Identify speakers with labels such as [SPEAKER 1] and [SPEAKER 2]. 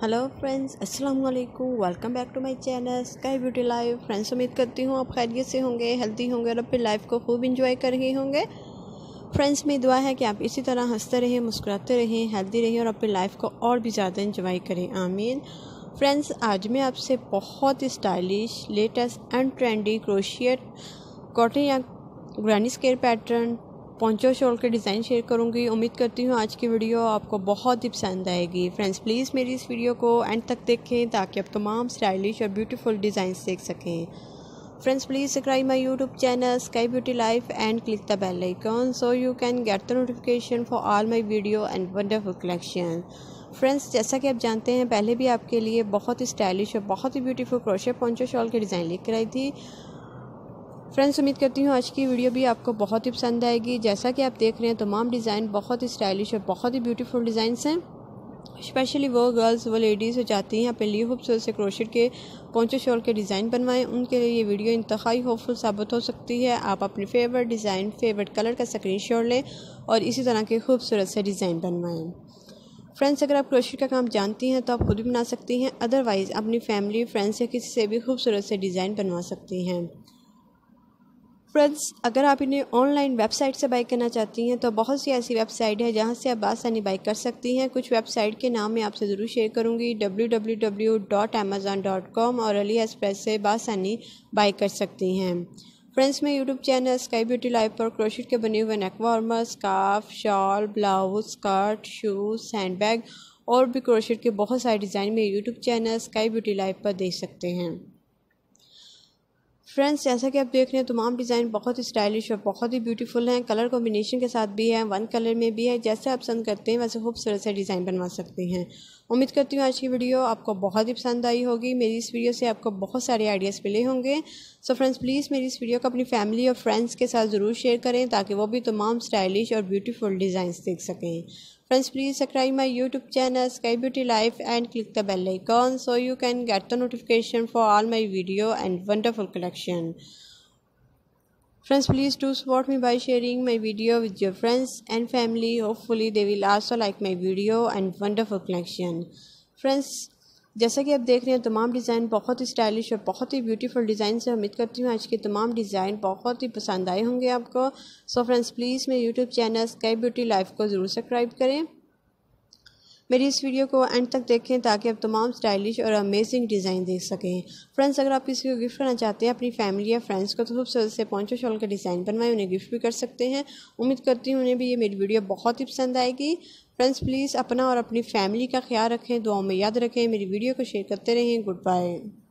[SPEAKER 1] Hello friends, अस्सलाम वालेकुम। Welcome back to my channel sky beauty life. Friends, उम्मीद करती हूँ आप खैरियत से होंगे, हेल्दी होंगे और अपनी लाइफ को खूब इंजॉय कर रहे होंगे। फ्रेंड्स, मेरी दुआ है कि आप इसी तरह हंसते रहें, मुस्कुराते रहें, हेल्दी रहें और अपनी लाइफ को और भी ज़्यादा इंजॉय करें। आमीन। फ्रेंड्स, आज मैं आपसे बहुत ही stylish, latest and trendy crochet cotton या granny scale pattern poncho shawl के डिज़ाइन शेयर करूंगी। उम्मीद करती हूँ आज की वीडियो आपको बहुत ही पसंद आएगी। फ्रेंड्स, प्लीज़ मेरी इस वीडियो को एंड तक देखें ताकि आप तमाम स्टाइलिश और ब्यूटीफुल डिज़ाइंस देख सकें। Friends, please subscribe my YouTube channel sky beauty life and click the bell icon so you can get the notification for all my video and wonderful collection. Friends, जैसा कि आप जानते हैं, पहले भी आपके लिए बहुत ही स्टाइलिश और बहुत ही ब्यूटीफुल क्रोशिया पोंचो शॉल के डिज़ाइन लेकर आई थी। फ्रेंड्स, उम्मीद करती हूँ आज की वीडियो भी आपको बहुत ही पसंद आएगी। जैसा कि आप देख रहे हैं, तमाम डिज़ाइन बहुत ही स्टाइलिश और बहुत ही ब्यूटीफुल डिज़ाइंस हैं। स्पेशली वो गर्ल्स, वो लेडीज़ जो चाहती हैं अपने लिए खूबसूरत से क्रोशिया के पोंचो शॉल के डिज़ाइन बनवाएं, उनके लिए ये वीडियो इंतहाई होपफुल साबित हो सकती है। आप अपनी फेवरेट डिज़ाइन, फेवरेट कलर का स्क्रीनशॉट लें और इसी तरह के खूबसूरत से डिज़ाइन बनवाएं। फ्रेंड्स, अगर आप क्रोशिया का काम जानती हैं तो आप खुद भी बना सकती हैं, अदरवाइज़ अपनी फैमिली, फ्रेंड्स या किसी से भी खूबसूरत से डिज़ाइन बनवा सकती हैं। फ्रेंड्स, अगर आप इन्हें ऑनलाइन वेबसाइट से बाई करना चाहती हैं तो बहुत सी ऐसी वेबसाइट है जहां से आप आसानी बाई कर सकती हैं। कुछ वेबसाइट के नाम मैं आपसे ज़रूर शेयर करूंगी। www.amazon.com और अली एक्सप्रेस से आसानी बाई कर सकती हैं। फ्रेंड्स, मैं YouTube channel sky beauty Life पर क्रोशिया के बने हुए neck warmer, scarf, shawl, blouse, skirt, shoes, handbag और भी क्रोशिया के बहुत सारे डिज़ाइन में YouTube channel sky beauty Life पर देख सकते हैं। फ्रेंड्स, जैसा कि आप देख रहे हैं, तमाम डिज़ाइन बहुत ही स्टाइलिश और बहुत ही ब्यूटीफुल हैं। कलर कॉम्बिनेशन के साथ भी है, वन कलर में भी है। जैसे आप पसंद करते हैं वैसे खूबसूरत से डिज़ाइन बनवा सकते हैं। उम्मीद करती हूँ आज की वीडियो आपको बहुत ही पसंद आई होगी। मेरी इस वीडियो से आपको बहुत सारे आइडियाज़ मिले होंगे। सो फ्रेंड्स, प्लीज़ मेरी इस वीडियो को अपनी फैमिली और फ्रेंड्स के साथ ज़रूर शेयर करें ताकि वो भी तमाम स्टाइलिश और ब्यूटीफुल डिज़ाइंस देख सकें। Friends, please subscribe my YouTube channel Sky Beauty Life and click the bell icon so you can get the notification for all my video and wonderful collection. Friends, please do support me by sharing my video with your friends and family. Hopefully they will also like my video and wonderful collection. Friends, जैसा कि आप देख रहे हैं, तमाम design बहुत ही stylish और बहुत ही ब्यूटीफुल डिज़ाइन से। उम्मीद करती हूँ आज के तमाम डिज़ाइन बहुत ही पसंद आए होंगे आपको। सो फ्रेंड्स, प्लीज़ मेरे YouTube channel sky beauty Life को ज़रूर सब्सक्राइब करें। मेरी इस वीडियो को एंड तक देखें ताकि आप तमाम स्टाइलिश और अमेजिंग डिज़ाइन देख सकें। फ्रेंड्स, अगर आप किसी को गिफ्ट करना चाहते हैं अपनी फैमिली या फ्रेंड्स को, तो खूबसूरत से पोंचो शॉल का डिज़ाइन बनवाएं, उन्हें गिफ्ट भी कर सकते हैं। उम्मीद करती हूँ उन्हें भी ये मेरी वीडियो बहुत ही पसंद आएगी। फ्रेंड्स, प्लीज़ अपना और अपनी फैमिली का ख्याल रखें, दुआओं में याद रखें, मेरी वीडियो को शेयर करते रहें। Good bye.